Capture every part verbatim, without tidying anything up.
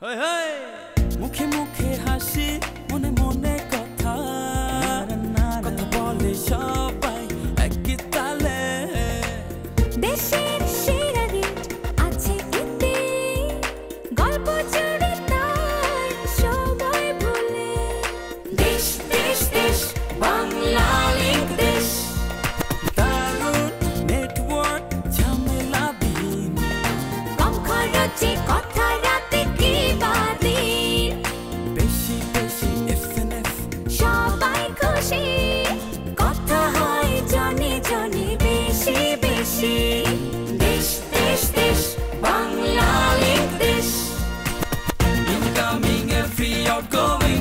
মুখে মুখে হাসি মনে মনে কথা কথা বলে সবাই একই তালে দেশের সেরা রেট আছে এতে গল্প জুড়ে তাই সবাই ভুলে দেশ দেশ দেশ বাংলা লিঙ্ক দেশ দারুণ নেটওয়ার্ক ঝামেলাবিহীন কম খরচে কথা রাতে কি বাদিন বেশি বেশি এফএনএফ সবাই খুশি কথা হয় জনে জনে বেশি বেশি দেশ দেশ দেশ বাংলা লিঙ্ক দেশ ইনকামিং এ ফ্রি আউটগোয়িং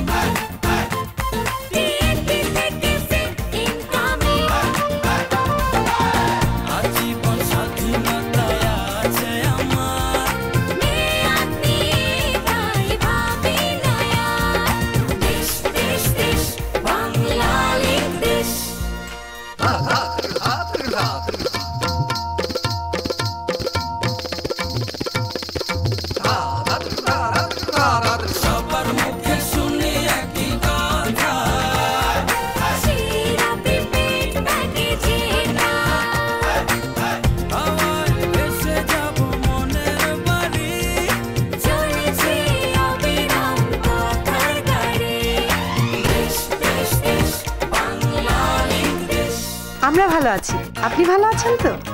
টিএনটি থেকে ফ্রি ইনকামিং আজীবন স্বাধীনতায় আছে আমার মেয়াদ নিয়ে তাই ভাবি নয়া দেশ দেশ দেশ বাংলা লিঙ্ক দেশ সবার মুখে শুনি একই কথা সেরা প্রিপেড প্যাকেজে না হাওয়ায় ভেসে যাব মনের বাড়ি চলেছে অবিরাম কথার গাড়ি দেশ দেশ দেশ বাংলা লিঙ্ক দেশ আমরা ভালো আছি, আপনি ভালো আছেন তো?